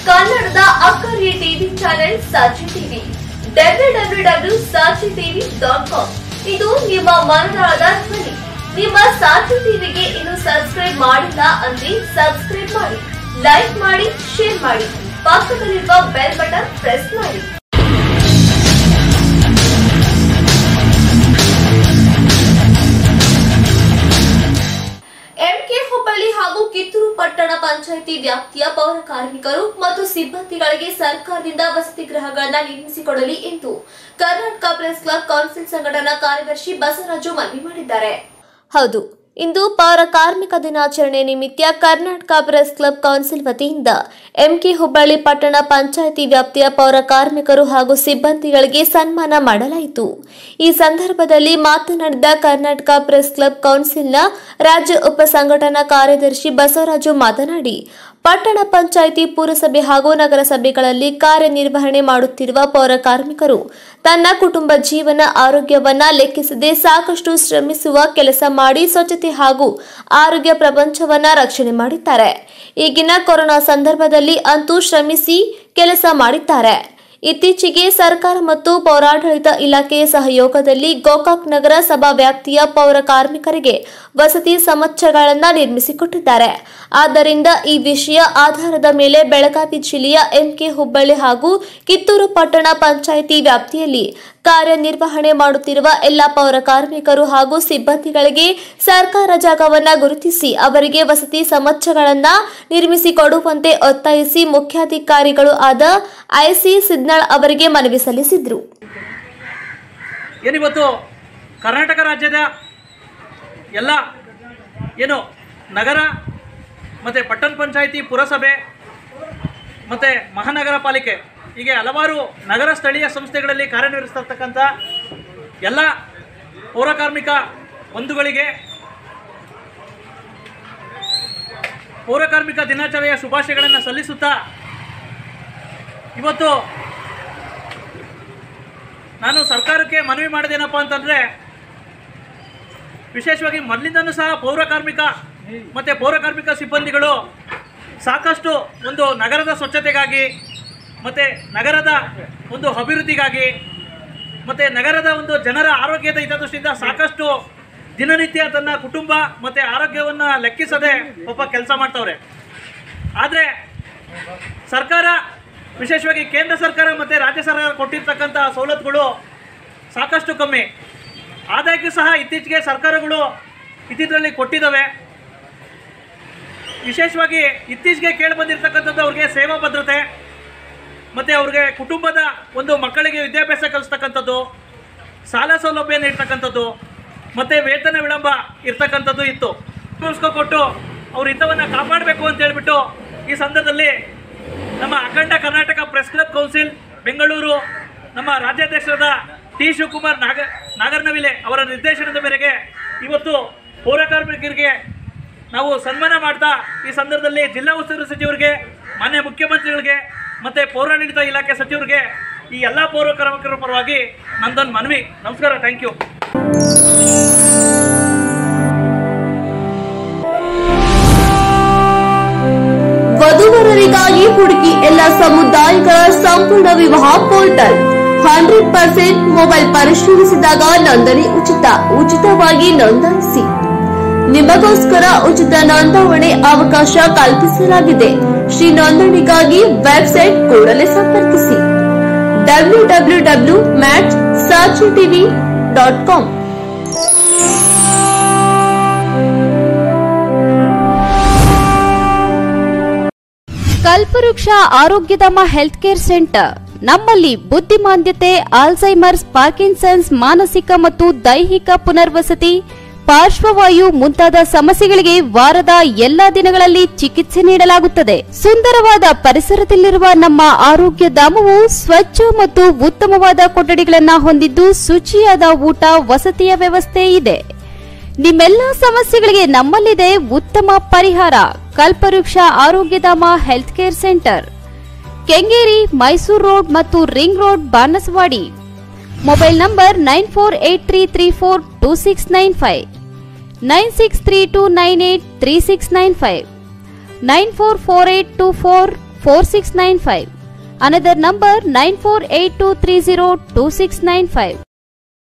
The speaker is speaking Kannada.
ಕನ್ನಡದ ಅಕ್ಕರೆ ಟಿವಿ ಚಾನೆಲ್ ಸಾಕ್ಷಿ ಟಿವಿ www.saachitv.com ಇದು ನಿಮ್ಮ ಮನದಾಳದ ಧ್ವನಿ. ನಿಮ್ಮ ಸಾಕ್ಷಿ ಟಿವಿಗೆ ಇನ್ನು ಸಬ್ಸ್ಕ್ರೈಬ್ ಮಾಡಿಲ್ಲ ಅಂದ್ರೆ ಸಬ್ಸ್ಕ್ರೈಬ್ ಮಾಡಿ, ಲೈಕ್ ಮಾಡಿ, ಶೇರ್ ಮಾಡಿ, ಪಕ್ಕದಲ್ಲಿರುವ ಬೆಲ್ ಬಟನ್ ಪ್ರೆಸ್ ಮಾಡಿ. ಹುಬ್ಬಳ್ಳಿ ಹಾಗೂ ಕಿತ್ತೂರು ಪಟ್ಟಣ ಪಂಚಾಯಿತಿ ವ್ಯಾಪ್ತಿಯ ಪೌರ ಕಾರ್ಮಿಕರು ಮತ್ತು ಸಿಬ್ಬಂದಿಗಳಿಗೆ ಸರ್ಕಾರದಿಂದ ವಸತಿ ಗೃಹಗಳನ್ನು ನಿರ್ಮಿಸಿಕೊಡಲಿ ಎಂದು ಕರ್ನಾಟಕ ಪ್ರೆಸ್ ಕ್ಲಬ್ ಕೌನ್ಸಿಲ್ ಸಂಘಟನಾ ಕಾರ್ಯದರ್ಶಿ ಬಸವರಾಜು ಮನವಿ ಮಾಡಿದ್ದಾರೆ. ಹೌದು, ಇಂದು ಪೌರ ಕಾರ್ಮಿಕ ದಿನಾಚರಣೆ ನಿಮಿತ್ತ ಕರ್ನಾಟಕ ಪ್ರೆಸ್ ಕ್ಲಬ್ ಕೌನ್ಸಿಲ್ ವತಿಯಿಂದ ಎಂಕೆ ಹುಬ್ಬಳ್ಳಿ ಪಟ್ಟಣ ಪಂಚಾಯಿತಿ ವ್ಯಾಪ್ತಿಯ ಪೌರ ಕಾರ್ಮಿಕರು ಹಾಗೂ ಸಿಬ್ಬಂದಿಗಳಿಗೆ ಸನ್ಮಾನ ಮಾಡಲಾಯಿತು. ಈ ಸಂದರ್ಭದಲ್ಲಿ ಮಾತನಾಡಿದ ಕರ್ನಾಟಕ ಪ್ರೆಸ್ ಕ್ಲಬ್ ಕೌನ್ಸಿಲ್ನ ರಾಜ್ಯ ಉಪ ಸಂಘಟನಾ ಕಾರ್ಯದರ್ಶಿ ಬಸವರಾಜು ಮಾತನಾಡಿ, ಪಟ್ಟಣ ಪಂಚಾಯಿತಿ ಪುರಸಭೆ ಹಾಗೂ ನಗರಸಭೆಗಳಲ್ಲಿ ಕಾರ್ಯನಿರ್ವಹಣೆ ಮಾಡುತ್ತಿರುವ ಪೌರ ಕಾರ್ಮಿಕರು ತನ್ನ ಕುಟುಂಬ ಜೀವನ ಆರೋಗ್ಯವನ್ನ ಲೆಕ್ಕಿಸದೆ ಸಾಕಷ್ಟು ಶ್ರಮಿಸುವ ಕೆಲಸ ಮಾಡಿ ಸ್ವಚ್ಛತೆ ಹಾಗೂ ಆರೋಗ್ಯ ಪ್ರಪಂಚವನ್ನ ರಕ್ಷಣೆ ಮಾಡಿದ್ದಾರೆ. ಈಗಿನ ಕೊರೋನಾ ಸಂದರ್ಭದಲ್ಲಿ ಅಂತೂ ಶ್ರಮಿಸಿ ಕೆಲಸ ಮಾಡಿದ್ದಾರೆ. ಇತ್ತೀಚೆಗೆ ಸರ್ಕಾರ ಮತ್ತು ಪೌರಾಡಳಿತ ಇಲಾಖೆಯ ಸಹಯೋಗದಲ್ಲಿ ಗೋಕಾಕ್ ನಗರ ಸಭಾ ವ್ಯಾಪ್ತಿಯ ಪೌರ ಕಾರ್ಮಿಕರಿಗೆ ವಸತಿ ಸಮುಚ್ಚಯಗಳನ್ನು ನಿರ್ಮಿಸಿಕೊಟ್ಟಿದ್ದಾರೆ. ಆದ್ದರಿಂದ ಈ ವಿಷಯ ಆಧಾರದ ಮೇಲೆ ಬೆಳಗಾವಿ ಜಿಲ್ಲೆಯ ಎಂಕೆ ಹುಬ್ಬಳ್ಳಿ ಹಾಗೂ ಕಿತ್ತೂರು ಪಟ್ಟಣ ಪಂಚಾಯಿತಿ ವ್ಯಾಪ್ತಿಯಲ್ಲಿ ಕಾರ್ಯನಿರ್ವಹಣೆ ಮಾಡುತ್ತಿರುವ ಎಲ್ಲ ಪೌರ ಕಾರ್ಮಿಕರು ಹಾಗೂ ಸಿಬ್ಬಂದಿಗಳಿಗೆ ಸರ್ಕಾರ ಜಾಗವನ್ನು ಗುರುತಿಸಿ ಅವರಿಗೆ ವಸತಿ ಸಮುಚ್ಚಯಗಳನ್ನು ನಿರ್ಮಿಸಿಕೊಡುವಂತೆ ಒತ್ತಾಯಿಸಿ ಮುಖ್ಯಾಧಿಕಾರಿಗಳು ಆದ ಐಸಿ ಸಿದ್ನಾಳ್ ಅವರಿಗೆ ಮನವಿ ಸಲ್ಲಿಸಿದರು. ಏನಿವತ್ತು ಕರ್ನಾಟಕ ರಾಜ್ಯದ ಎಲ್ಲ ನಗರ ಮತ್ತು ಪಟ್ಟಣ ಪಂಚಾಯಿತಿ ಪುರಸಭೆ ಮತ್ತು ಮಹಾನಗರ ಪಾಲಿಕೆ ಹೀಗೆ ಹಲವಾರು ನಗರ ಸ್ಥಳೀಯ ಸಂಸ್ಥೆಗಳಲ್ಲಿ ಕಾರ್ಯನಿರ್ವಹಿಸ್ತಕ್ಕಂಥ ಎಲ್ಲ ಪೌರ ಕಾರ್ಮಿಕ ಬಂಧುಗಳಿಗೆ ಪೌರ ಕಾರ್ಮಿಕ ದಿನಾಚರಣೆಯ ಶುಭಾಶಯಗಳನ್ನು ಸಲ್ಲಿಸುತ್ತಾ, ಇವತ್ತು ನಾನು ಸರ್ಕಾರಕ್ಕೆ ಮನವಿ ಮಾಡೋದೇನಪ್ಪ ಅಂತಂದರೆ, ವಿಶೇಷವಾಗಿ ಮೊದಲಿಂದನೂ ಸಹ ಪೌರ ಕಾರ್ಮಿಕ ಮತ್ತು ಪೌರ ಕಾರ್ಮಿಕ ಸಿಬ್ಬಂದಿಗಳು ಸಾಕಷ್ಟು ಒಂದು ನಗರದ ಸ್ವಚ್ಛತೆಗಾಗಿ ಮತ್ತು ನಗರದ ಒಂದು ಅಭಿವೃದ್ಧಿಗಾಗಿ ಮತ್ತು ನಗರದ ಒಂದು ಜನರ ಆರೋಗ್ಯದ ಹಿತದೃಷ್ಟಿಯಿಂದ ಸಾಕಷ್ಟು ದಿನನಿತ್ಯ ತನ್ನ ಕುಟುಂಬ ಮತ್ತು ಆರೋಗ್ಯವನ್ನು ಲೆಕ್ಕಿಸದೆ ಪಾಪ ಕೆಲಸ ಮಾಡ್ತವ್ರೆ. ಆದರೆ ಸರ್ಕಾರ, ವಿಶೇಷವಾಗಿ ಕೇಂದ್ರ ಸರ್ಕಾರ ಮತ್ತು ರಾಜ್ಯ ಸರ್ಕಾರ ಕೊಟ್ಟಿರ್ತಕ್ಕಂಥ ಸವಲತ್ತುಗಳು ಸಾಕಷ್ಟು ಕಮ್ಮಿ. ಆದಾಗ್ಯೂ ಸಹ ಇತ್ತೀಚೆಗೆ ಸರ್ಕಾರಗಳು ಇದ್ದಿದ್ರಲ್ಲಿ ಕೊಟ್ಟಿದ್ದಾವೆ. ವಿಶೇಷವಾಗಿ ಇತ್ತೀಚೆಗೆ ಕೇಳಿಬಂದಿರ್ತಕ್ಕಂಥದ್ದು ಅವ್ರಿಗೆ ಸೇವಾ ಭದ್ರತೆ ಮತ್ತು ಅವ್ರಿಗೆ ಕುಟುಂಬದ ಒಂದು ಮಕ್ಕಳಿಗೆ ವಿದ್ಯಾಭ್ಯಾಸ ಕಲಿಸ್ತಕ್ಕಂಥದ್ದು, ಸಾಲ ಸೌಲಭ್ಯ ನೀಡ್ತಕ್ಕಂಥದ್ದು ಮತ್ತು ವೇತನ ವಿಳಂಬ ಇರ್ತಕ್ಕಂಥದ್ದು ಇತ್ತು. ಕೊಟ್ಟು ಅವ್ರ ಹಿತವನ್ನು ಕಾಪಾಡಬೇಕು ಅಂತ ಹೇಳ್ಬಿಟ್ಟು ಈ ಸಂದರ್ಭದಲ್ಲಿ ನಮ್ಮ ಅಖಂಡ Karnataka press club council Bengaluru ನಮ್ಮ ರಾಜ್ಯಾಧ್ಯಕ್ಷರಾದ ಟಿ ಶಿವಕುಮಾರ್ ನಾಗರನವಿಲೆ ಅವರ ನಿರ್ದೇಶನದ ಮೇರೆಗೆ ಇವತ್ತು ಪೌರ ಕಾರ್ಮಿಕರಿಗೆ ನಾವು ಸನ್ಮಾನ ಮಾಡ್ತಾ ಈ ಸಂದರ್ಭದಲ್ಲಿ ಜಿಲ್ಲಾ ಉಸ್ತುವಾರಿ ಸಚಿವರಿಗೆ, ಮಾನ್ಯ ಮುಖ್ಯಮಂತ್ರಿಗಳಿಗೆ ಮತ್ತು ಪೌರಾಡಳಿತ ಇಲಾಖೆ ಸಚಿವರಿಗೆ ಈ ಎಲ್ಲ ಪೌರ ಕಾರ್ಮಿಕರ ಪರವಾಗಿ ನಂದೊಂದು ಮನವಿ. ನಮಸ್ಕಾರ, ಥ್ಯಾಂಕ್ ಯು. ವಧುವರರಿಗಾಗಿ ಹುಡುಕಿ ಎಲ್ಲ ಸಮುದಾಯಗಳ ಸಂಪೂರ್ಣ ವಿವಾಹ ಪೋರ್ಟಲ್ 100% ಮೊಬೈಲ್ ಪರಿಶೀಲಿಸಿದಾಗ ನೋಂದಣಿ ಉಚಿತವಾಗಿ ನೋಂದಾಯಿಸಿ. ನಿಮಗೋಸ್ಕರ ಉಚಿತ ನೋಂದಾವಣೆ ಅವಕಾಶ ಕಲ್ಪಿಸಲಾಗಿದೆ. ಶ್ರೀ ನೋಂದಣಿಗಾಗಿ ವೆಬ್ಸೈಟ್ ಕೂಡಲೇ ಸಂಪರ್ಕಿಸಿ www.saachitv.com. ಕಲ್ಪವೃಕ್ಷ ಆರೋಗ್ಯಧಾಮ ಹೆಲ್ತ್ ಕೇರ್ ಸೆಂಟರ್. ನಮ್ಮಲ್ಲಿ ಬುದ್ಧಿಮಾಂದ್ಯತೆ, ಆಲ್ಝೈಮರ್ಸ್, ಪಾರ್ಕಿನ್ಸನ್ಸ್, ಮಾನಸಿಕ ಮತ್ತು ದೈಹಿಕ ಪುನರ್ವಸತಿ, ಪಾರ್ಶ್ವವಾಯು ಮುಂತಾದ ಸಮಸ್ಯೆಗಳಿಗೆ ವಾರದ ಎಲ್ಲಾ ದಿನಗಳಲ್ಲಿ ಚಿಕಿತ್ಸೆ ನೀಡಲಾಗುತ್ತದೆ. ಸುಂದರವಾದ ಪರಿಸರದಲ್ಲಿರುವ ನಮ್ಮ ಆರೋಗ್ಯ ಧಾಮವು ಸ್ವಚ್ಛ ಮತ್ತು ಉತ್ತಮವಾದ ಕೊಠಡಿಗಳನ್ನು ಹೊಂದಿದ್ದು ಶುಚಿಯಾದ ಊಟ, ವಸತಿಯ ವ್ಯವಸ್ಥೆ ಇದೆ. ನಿಮ್ಮೆಲ್ಲ ಸಮಸ್ಯೆಗಳಿಗೆ ನಮ್ಮಲ್ಲಿದೆ ಉತ್ತಮ ಪರಿಹಾರ. Kalpavriksha Arogyadhama health care centre, Kengeri, Mysuru road ಮತ್ತು ring road, Banaswadi. Mobile number 9483342695, 9632983695, 944824 4695. Another number 9482302695.